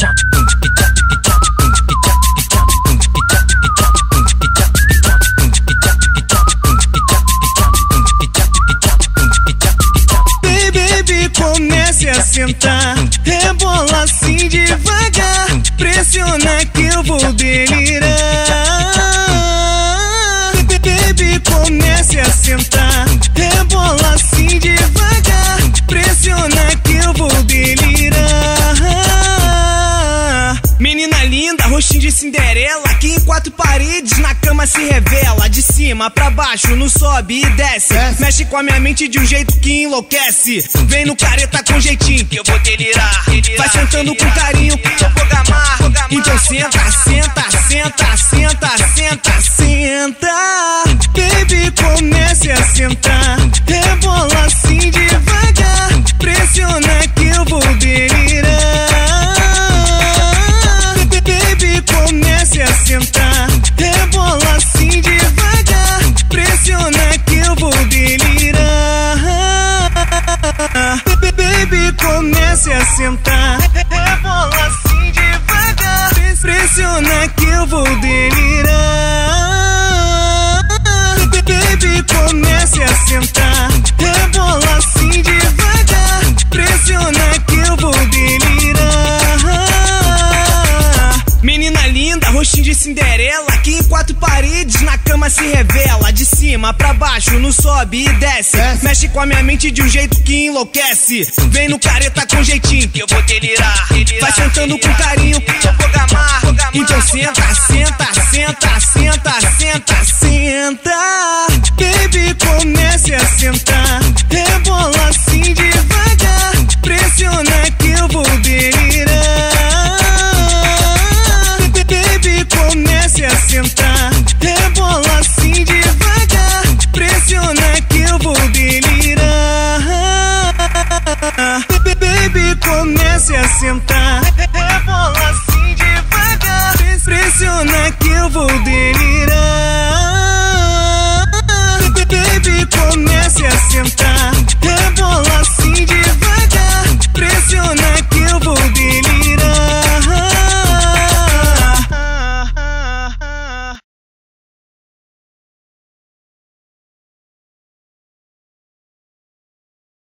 Baby, comece a sentar, rebola assim devagar, pressiona que eu vou delirar. Baby, comece a sentar, rebola assim devagar, pressiona que eu vou delirar. Menina linda, rostinho de Cinderela, aqui em quatro paredes, na cama se revela. De cima pra baixo, no sobe e desce, mexe com a minha mente de um jeito que enlouquece. Vem no careta com jeitinho que eu vou delirar. Vai sentando com carinho que eu vou gamar. Então senta, senta, senta, senta, senta, senta. Baby, comece a sentar, rebola assim devagar, pressiona que eu vou delirar. Baby, comece a sentar, rebola assim devagar, pressiona que eu vou delirar. Baby, comece a sentar, rebola assim devagar, pressiona que eu vou delirar. Baby, comece a sentar, rebola assim devagar, pressiona que eu vou delirar. Menina linda, rostinho de Cinderela, aqui em quatro paredes, na cama se revela. De cima pra baixo, no sobe e desce, mexe com a minha mente de um jeito que enlouquece. Vem no careta com jeitinho que eu vou delirar. Vai sentando com carinho que eu vou gamar. Então senta, senta, senta, senta, senta, senta. Baby, comece a sentar,